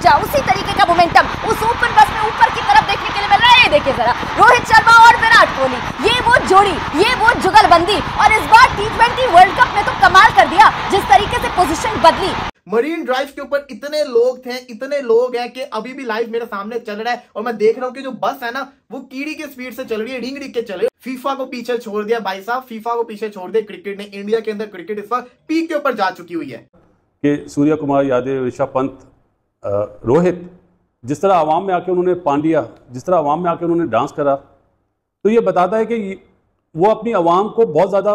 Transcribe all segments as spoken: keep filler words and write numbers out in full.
ऊर्जा, उसी तरीके का मोमेंटम उस ओपन बस में ऊपर की तरफ देखने के लिए मिल रहा है। देखिए जरा, रोहित शर्मा और विराट कोहली, ये वो जोड़ी, ये वो जुगलबंदी, और इस बार टी ट्वेंटी वर्ल्ड कप में तो कमाल कर दिया जिस तरीके से पोजीशन बदली। मरीन ड्राइव के ऊपर इतने लोग थे, इतने लोग हैं कि अभी भी लाइव मेरे सामने चल रहा है और मैं देख रहा हूं कि जो बस है ना वो कीड़ी की स्पीड से चल रही है, ढींग ढींग के चल रही है। फीफा को पीछे छोड़ दिया भाई साहब, फीफा को पीछे छोड़ दिया क्रिकेट ने। इंडिया के अंदर क्रिकेट इस वक्त पीक के ऊपर जा चुकी हुई है कि सूर्य कुमार यादव, ऋषभ पंत, रोहित, जिस तरह आवाम में आके उन्होंने पांड्या, जिस तरह आवाम में आके उन्होंने डांस करा, तो ये बताता है कि वो अपनी आवाम को बहुत ज़्यादा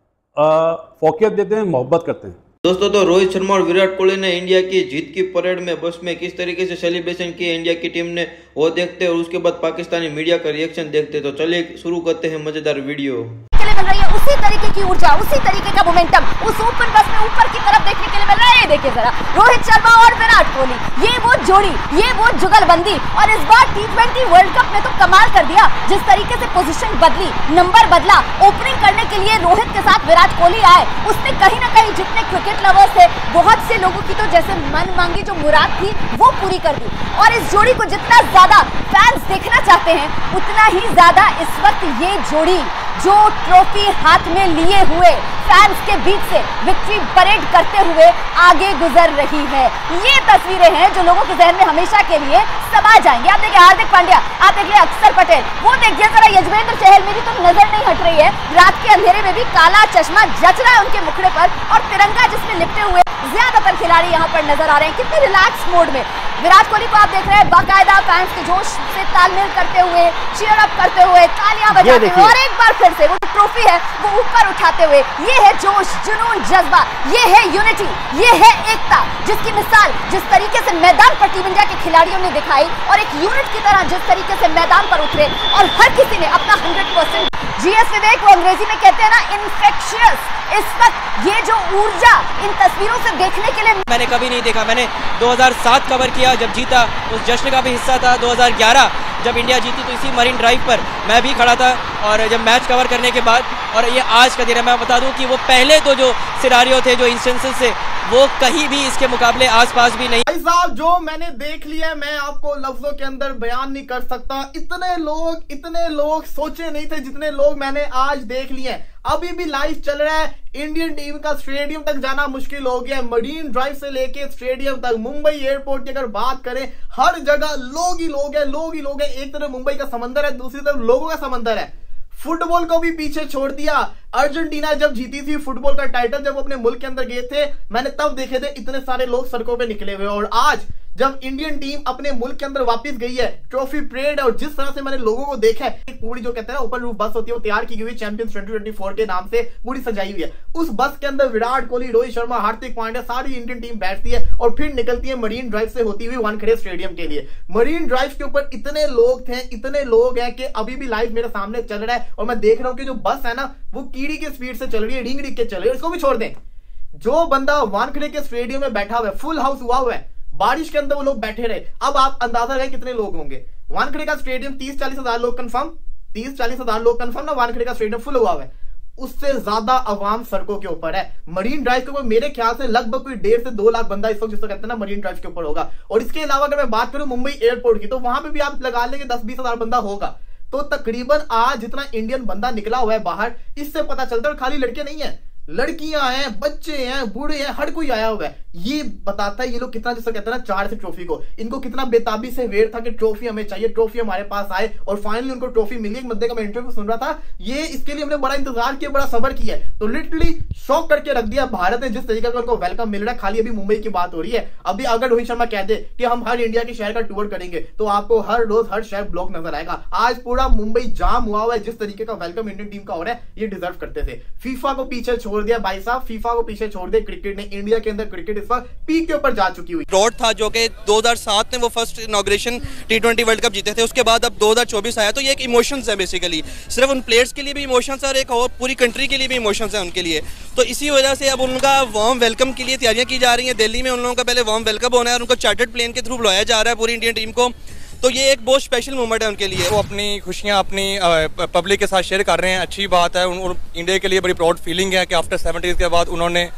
फोकियत देते हैं, मोहब्बत करते हैं। दोस्तों, तो रोहित शर्मा और विराट कोहली ने इंडिया की जीत की परेड में बस में किस तरीके से सेलिब्रेशन किए इंडिया की टीम ने, वो देखते हैं और उसके बाद पाकिस्तानी मीडिया का रिएक्शन देखते। तो चलिए शुरू करते हैं मजेदार वीडियो। मिल रही है उसी तरीके की ऊर्जा, उसी तरीके का मोमेंटम उस ओपन बस में ऊपर की तरफ देखने के लिए मिल रहा है। देखिए जरा, रोहित शर्मा और विराट कोहली, ये वो जोड़ी, ये वो जुगलबंदी, और इस बार टी ट्वेंटी वर्ल्ड कप में तो कमाल कर दिया जिस तरीके से पोजीशन बदली, नंबर बदला। ओपनिंग करने के लिए रोहित के साथ विराट कोहली आए, उसने कहीं ना कहीं जितने क्रिकेट लवर्स थे, बहुत से लोगों की तो जैसे मन मांगी जो मुराद थी वो पूरी कर दी। और इस जोड़ी को जितना ज्यादा फैंस देखना चाहते हैं, उतना ही ज्यादा इस वक्त ये जोड़ी जो ट्रॉफी हाथ में लिए हुए फैंस के बीच से विक्ट्री परेड करते हुए आगे गुजर रही है। ये तस्वीरें हैं जो लोगों के जहन में हमेशा के लिए समा जाएंगी। आप देखिए हार्दिक पांड्या, आप देखिए अक्षर पटेल, वो देखिए जरा यजवेंद्र चहल, मेरी तो नजर नहीं हट रही है, रात के अंधेरे में भी काला चश्मा जच रहा है उनके मुखड़े पर, और तिरंगा जिसमें लिपटे हुए ज्यादातर खिलाड़ी यहाँ पर नजर आ रहे हैं कितने रिलैक्स मोड में। विराट कोहली को आप देख रहे हैं बाकायदा फैंस के जोश से तालमेल करते हुए, चीयर अप करते हुए, तालियां बजाते हुए, और एक बार फिर से वो ट्रॉफी है वो ऊपर उठाते हुए। ये है जोश, जुनून, जज्बा, ये है यूनिटी, ये है एकता, जिसकी मिसाल जिस तरीके से मैदान पर टीम इंडिया के खिलाड़ियों ने दिखाई, और एक यूनिट की तरह जिस तरीके से मैदान पर उतरे और हर किसी ने अपना हंड्रेड परसेंट जीएस विवेक, वो अंग्रेजी में कहते हैं ना इन्फेक्शियस, इस वक्त ये जो ऊर्जा इन तस्वीरों से देखने के लिए मैंने कभी नहीं देखा। मैंने दो हज़ार सात कवर किया जब जीता, उस जश्न का भी हिस्सा था। दो हज़ार ग्यारह जब इंडिया जीती तो इसी मरीन ड्राइव पर मैं भी खड़ा था, और जब मैच कवर करने के बाद, और ये आज का दिन है, मैं बता दूं कि वो पहले तो जो सिनारियो थे, जो इंस्टेंसेस थे, वो कहीं भी इसके मुकाबले आसपास भी नहीं। भाई साहब, जो मैंने देख लिया मैं आपको लफ्जों के अंदर बयान नहीं कर सकता। इतने लोग इतने लोग सोचे नहीं थे जितने लोग मैंने आज देख लिए। अभी भी लाइव चल रहा है, इंडियन टीम का स्टेडियम तक जाना मुश्किल हो गया। मरीन ड्राइव से लेके स्टेडियम तक, मुंबई एयरपोर्ट की अगर बात करें, हर जगह लोग ही लोग हैं, लोग ही लोग हैं। एक तरफ मुंबई का समंदर है, दूसरी तरफ लोगों का समंदर है। फुटबॉल को भी पीछे छोड़ दिया। अर्जेंटीना जब जीती थी फुटबॉल का टाइटल, जब अपने मुल्क के अंदर गए थे, मैंने तब देखे थे इतने सारे लोग सड़कों पे निकले हुए। और आज जब इंडियन टीम अपने मुल्क के अंदर वापस गई है, ट्रॉफी परेड, और जिस तरह से मैंने लोगों को देखा है, एक पूरी जो कहते हैं ना ओपन रूफ बस होती है, वो तैयार की गई है चैंपियंस ट्वेंटी ट्वेंटी फोर के नाम से पूरी सजाई हुई है। उस बस के अंदर विराट कोहली, रोहित शर्मा, हार्दिक पांड्या, सारी इंडियन टीम बैठती है और फिर निकलती है मरीन ड्राइव से होती हुई वानखेड़े स्टेडियम के लिए। मरीन ड्राइव के ऊपर इतने लोग थे, इतने लोग हैं कि अभी भी लाइव मेरे सामने चल रहा है, और मैं देख रहा हूं कि जो बस है ना वो कीड़ी की स्पीड से चल रही है, ढींग ढींग के चल रही है। इसको भी छोड़ दें, जो बंदा वानखेड़े के स्टेडियम में बैठा हुआ है, फुल हाउस हुआ हुआ है, बारिश के अंदर वो लोग बैठे रहे। अब आप अंदाजा रहे कितने लोग होंगे। वानखेड़े का स्टेडियम तीस चालीस हजार लोग कंफर्म, तीस चालीस हजार लोग कंफर्म ना, वानखेड़े का स्टेडियम फुल हुआ है। उससे ज्यादा अवाम सड़कों के ऊपर है। मरीन ड्राइव के ऊपर मेरे ख्याल से लगभग कोई डेढ़ से दो लाख बंदा इस वक्त जिसको कहते हैं ना मरीन ड्राइव के ऊपर होगा। और इसके अलावा अगर मैं बात करूं मुंबई एयरपोर्ट की, तो वहां पे भी आप लगा लेंगे दस बीस हजार बंदा होगा। तो तकरीबन आज जितना इंडियन बंदा निकला हुआ है बाहर, इससे पता चलता है। और खाली लड़के नहीं है, लड़कियां हैं, बच्चे हैं, बूढ़े हैं, हर कोई आया हुआ है। ये बताता है ये लोग कितना, जिसको कहते हैं ना चार से ट्रॉफी को, इनको कितना बेताबी से वेट था कि ट्रॉफी हमें चाहिए, ट्रॉफी हमारे पास आए, और फाइनली उनको ट्रॉफी मिली। एक बंदे का मैं इंटरव्यू सुन रहा था, ये इसके लिए हमने बड़ा इंतजार किया, बड़ा सब्र किया, तो लिटरली शॉक करके रख दिया भारत ने जिस तरीके का उनको वेलकम मिल रहा है। खाली अभी मुंबई की बात हो रही है। अभी अगर रोहित शर्मा कह दे कि हम हर इंडिया के शहर का टूर करेंगे, तो आपको हर रोज हर शहर ब्लॉक नजर आएगा। आज पूरा मुंबई जाम हुआ हुआ है, जिस तरीके का वेलकम इंडियन टीम का हो रहा है, ये डिजर्व करते थे। फीफा को पीछे छोड़ दिया भाई साहब, फीफा को पीछे छोड़ दिया क्रिकेट ने। इंडिया के अंदर क्रिकेट इस वक्त पीक के ऊपर जा चुकी हुई। रोड था जो कि दो हज़ार सात में वो first inauguration T twenty World Cup जीते थे, उसके बाद अब दो हज़ार चौबीस आया, तो ये एक इमोशंस है बेसिकली, सिर्फ उन प्लेयर्स के लिए भी इमोशंस है और एक और पूरी कंट्री के लिए भी इमोशंस है उनके लिए। तो इसी वजह से अब उनका वार्म वेलकम के लिए तैयारियां की जा रही हैं। दिल्ली में उन लोगों का पहले वार्म वेलकम होना है और उनको चार्टर्ड प्लेन के थ्रू बुलाया जा रहा है पूरी इंडियन टीम को। तो ये एक बहुत स्पेशल मोमेंट है उनके लिए। वो अपनी खुशियाँ अपनी पब्लिक के साथ शेयर कर रहे हैं, अच्छी बात है। उन, इंडिया के लिए बड़ी प्राउड फीलिंग है कि आफ्टर सेवेंटीज़ के बाद उन्होंने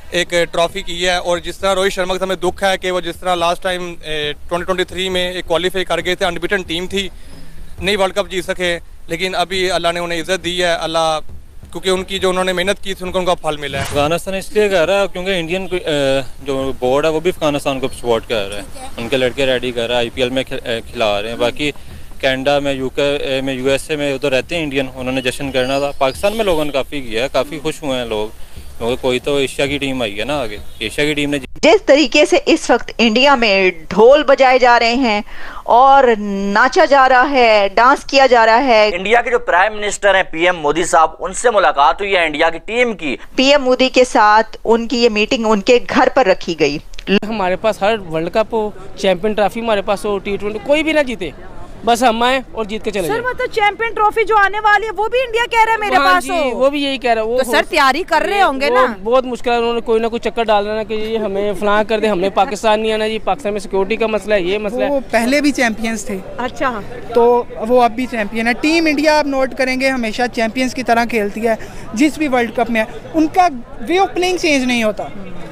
एक ट्रॉफी की है। और जिस तरह रोहित शर्मा का हमें दुख है कि वो जिस तरह last time twenty twenty three में एक क्वालिफाई कर गए थे, अनबीटन टीम थी, नहीं वर्ल्ड कप जीत सके, लेकिन अभी अल्लाह ने उन्हें इज्जत दी है। अल्लाह, क्योंकि उनकी जो उन्होंने मेहनत की थी उनको उनका फल मिला है। अफगानिस्तान इसलिए कह रहा है क्योंकि इंडियन जो बोर्ड है वो भी अफगानिस्तान को सपोर्ट कर रहा है, उनके लड़के रेडी कर रहा है, आईपीएल में खिला रहे हैं। बाकी कनाडा में, यूके में, यूएसए में उधर रहते हैं इंडियन, उन्होंने जश्न करना था। पाकिस्तान में लोगों ने काफ़ी किया है, काफ़ी खुश हुए हैं लोग, क्योंकि कोई तो एशिया की टीम आई है ना आगे, एशिया की टीम ने। जिस तरीके से इस वक्त इंडिया में ढोल बजाए जा रहे हैं और नाचा जा रहा है, डांस किया जा रहा है। इंडिया के जो प्राइम मिनिस्टर हैं पीएम मोदी साहब, उनसे मुलाकात हुई है इंडिया की टीम की। पीएम मोदी के साथ उनकी ये मीटिंग उनके घर पर रखी गई। हमारे पास हर वर्ल्ड कप हो, चैंपियन ट्रॉफी हमारे पास हो, टी ट्वेंटी कोई भी ना जीते, बस हम आए और जीत के चले जाए। सर मतलब चैंपियन ट्रॉफी जो आने वाली है वो भी इंडिया कह रहा है मेरे पास हो। वो भी यही कह रहा है। वो तो सर तैयारी कर रहे होंगे ना। बहुत मुश्किल है, उन्होंने कोई ना कोई चक्कर डाल रहा है कि ये हमें फलां कर दे, हमने पाकिस्तान नहीं आना जी, पाकिस्तान में सिक्योरिटी का मसला है, ये मसला वो है। पहले भी चैंपियंस थे। अच्छा, तो वो अब भी चैंपियन है। टीम इंडिया आप नोट करेंगे हमेशा चैंपियंस की तरह खेलती है, जिस भी वर्ल्ड कप में है उनका वे ऑफ प्लेइंग चेंज नहीं होता।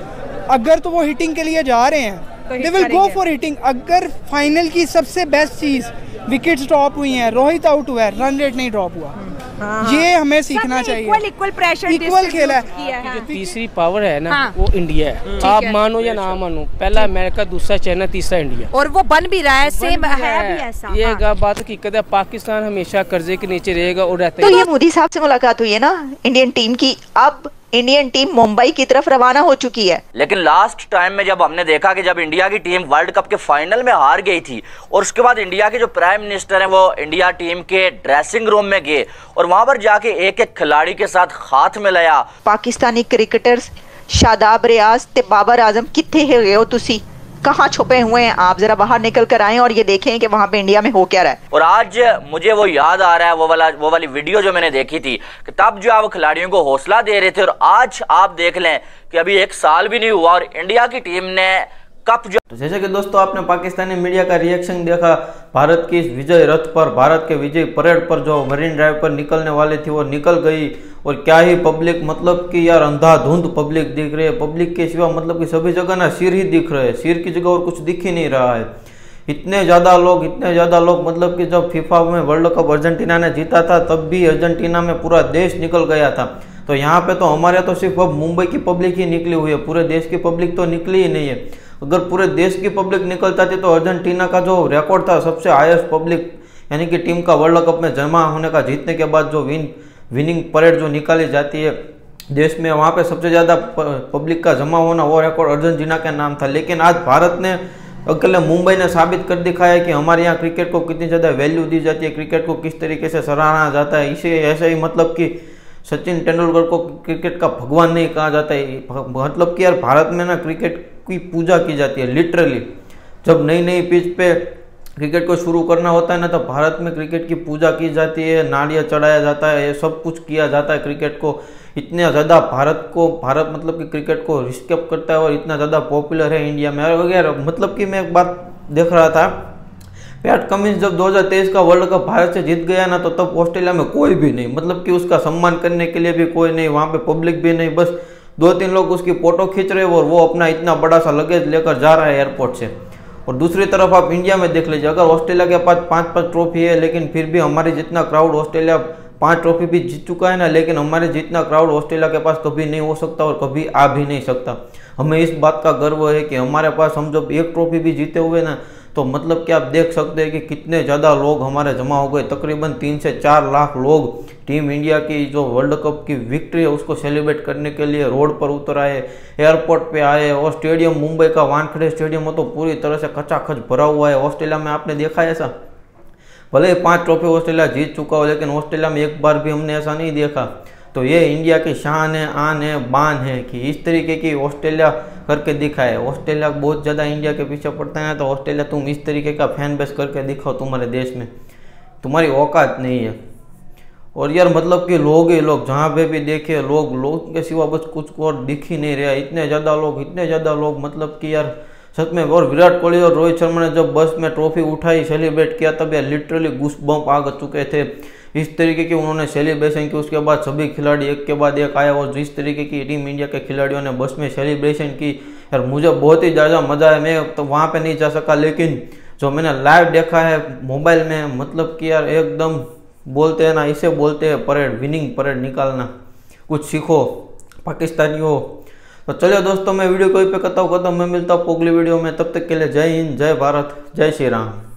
अगर तो वो हिटिंग के लिए जा रहे हैं, they will go for hitting. अगर फाइनल की सबसे बेस्ट चीज विकेट्स ड्रॉप हुई हैं, रोहित आउट हुआ है, रन रेट नहीं ड्रॉप हुआ, हाँ। ये हमें सीखना चाहिए। इक्वल इक्वल प्रेशर, इक्वल खेला है। जो तीसरी पावर है ना, हाँ। वो इंडिया है। आप मानो या ना मानो, पहला अमेरिका, दूसरा चाइना, तीसरा इंडिया, और वो बन भी रहा है, सेम है भी ऐसा। ये हाँ। बात हकीकत है। पाकिस्तान हमेशा कर्जे के नीचे रहेगा और रहता तो है। ये मोदी साहब से मुलाकात हुई है ना इंडियन टीम की। अब इंडियन टीम मुंबई की तरफ रवाना हो चुकी है। लेकिन लास्ट टाइम में जब हमने देखा कि जब इंडिया की टीम वर्ल्ड कप के फाइनल में हार गई थी और उसके बाद इंडिया के जो प्राइम मिनिस्टर हैं वो इंडिया टीम के ड्रेसिंग रूम में गए और वहां पर जाके एक एक खिलाड़ी के साथ हाथ मिलाया। पाकिस्तानी क्रिकेटर्स शादाब रियाज ते बाबर आजम कितने है गए हो तुसी, कहाँ छुपे हुए हैं आप, जरा बाहर निकल कर आए और ये देखें कि वहाँ पे इंडिया में हो क्या रहा है। और आज मुझे वो याद आ रहा है, वो वाला वो वाली वीडियो जो मैंने देखी थी कि तब जो है वो खिलाड़ियों को हौसला दे रहे थे, और आज आप देख लें कि अभी एक साल भी नहीं हुआ और इंडिया की टीम ने कप जो। तो जैसे कि दोस्तों आपने पाकिस्तानी मीडिया का रिएक्शन देखा भारत की इस विजय रथ पर, भारत के विजय परेड पर जो मरीन ड्राइव पर निकलने वाली थी वो निकल गई। और क्या ही पब्लिक, मतलब कि यार अंधाधुंध पब्लिक दिख रही है। पब्लिक के सिवा मतलब कि सभी जगह ना सिर ही दिख रहे हैं, सिर की जगह और कुछ दिख ही नहीं रहा है। इतने ज़्यादा लोग इतने ज़्यादा लोग मतलब कि जब फीफा में वर्ल्ड कप अर्जेंटीना ने जीता था तब भी अर्जेंटीना में पूरा देश निकल गया था। तो यहाँ पे तो हमारे तो सिर्फ अब मुंबई की पब्लिक ही निकली हुई है, पूरे देश की पब्लिक तो निकली ही नहीं है। अगर पूरे देश की पब्लिक निकल जाती तो अर्जेंटीना का जो रिकॉर्ड था सबसे हाईएस्ट पब्लिक यानी कि टीम का वर्ल्ड कप में जमा होने का, जीतने के बाद जो विन विनिंग परेड जो निकाली जाती है देश में, वहाँ पे सबसे ज़्यादा पब्लिक का जमा होना वो रिकॉर्ड अर्जेंटीना का नाम था। लेकिन आज भारत ने, अकेले मुंबई ने साबित कर दिखाया कि हमारे यहाँ क्रिकेट को कितनी ज़्यादा वैल्यू दी जाती है, क्रिकेट को किस तरीके से सराहा जाता है। इसे ऐसे ही मतलब कि सचिन तेंदुलकर को क्रिकेट का भगवान नहीं कहा जाता है, मतलब कि यार भारत में ना क्रिकेट की पूजा की जाती है लिटरली। जब नई नई पिच पे क्रिकेट को शुरू करना होता है ना तो भारत में क्रिकेट की पूजा की जाती है, नारियल चढ़ाया जाता है, ये सब कुछ किया जाता है क्रिकेट को। इतने ज़्यादा भारत को भारत मतलब कि क्रिकेट को रिस्पेक्ट करता है और इतना ज़्यादा पॉपुलर है इंडिया में। और यार मतलब कि मैं एक बात देख रहा था, पैट कमिंस जब दो हज़ार तेईस का वर्ल्ड कप भारत से जीत गया ना तो तब ऑस्ट्रेलिया में कोई भी नहीं, मतलब कि उसका सम्मान करने के लिए भी कोई नहीं, वहाँ पे पब्लिक भी नहीं, बस दो तीन लोग उसकी फोटो खींच रहे और वो अपना इतना बड़ा सा लगेज लेकर जा रहा है एयरपोर्ट से। और दूसरी तरफ आप इंडिया में देख लीजिए, अगर ऑस्ट्रेलिया के पास पाँच पाँच ट्रॉफी है लेकिन फिर भी हमारे जितना क्राउड, ऑस्ट्रेलिया पाँच ट्रॉफी भी जीत चुका है ना, लेकिन हमारे जितना क्राउड ऑस्ट्रेलिया के पास कभी नहीं हो सकता और कभी आ भी नहीं सकता। हमें इस बात का गर्व है कि हमारे पास, हम जब एक ट्रॉफी भी जीते हुए ना तो मतलब कि आप देख सकते हैं कि कितने ज़्यादा लोग हमारे जमा हो गए। तकरीबन तीन से चार लाख लोग टीम इंडिया की जो वर्ल्ड कप की विक्ट्री है उसको सेलिब्रेट करने के लिए रोड पर उतर आए, एयरपोर्ट पे आए। और स्टेडियम, मुंबई का वानखेड़े स्टेडियम हो तो पूरी तरह से खचाखच भरा हुआ है। ऑस्ट्रेलिया में आपने देखा है ऐसा, भले ही पाँच ट्रॉफी ऑस्ट्रेलिया जीत चुका हो लेकिन ऑस्ट्रेलिया में एक बार भी हमने ऐसा नहीं देखा। तो ये इंडिया की शान है, आन है, बान है कि इस तरीके की ऑस्ट्रेलिया करके दिखाए। ऑस्ट्रेलिया बहुत ज़्यादा इंडिया के पीछे पड़ता है तो ऑस्ट्रेलिया तुम इस तरीके का फैन बेस करके दिखाओ, तुम्हारे देश में तुम्हारी औकात नहीं है। और यार मतलब कि लोग ही लोग, जहाँ पे भी देखे लोग लोग के सिवा बस कुछ और दिख ही नहीं रहा। इतने ज़्यादा लोग इतने ज़्यादा लोग मतलब कि यार सच में। और विराट कोहली और रोहित शर्मा ने जब बस में ट्रॉफी उठाई, सेलिब्रेट किया, तब यार लिटरली गूस बम्प आ चुके थे। इस तरीके की उन्होंने सेलिब्रेशन की। उसके बाद सभी खिलाड़ी एक के बाद एक आया और जिस तरीके की टीम इंडिया के खिलाड़ियों ने बस में सेलिब्रेशन की, यार मुझे बहुत ही ज़्यादा मज़ा आया। मैं तो वहाँ पे नहीं जा सका, लेकिन जो मैंने लाइव देखा है मोबाइल में, मतलब कि यार एकदम बोलते हैं ना, इसे बोलते हैं परेड, विनिंग परेड निकालना। कुछ सीखो पाकिस्तानियों। तो चलिए दोस्तों, मैं वीडियो को यहीं पे करता हूँ खत्म। मैं मिलता हूँ अगली वीडियो में, तब तक के लिए जय हिंद, जय भारत, जय श्री राम।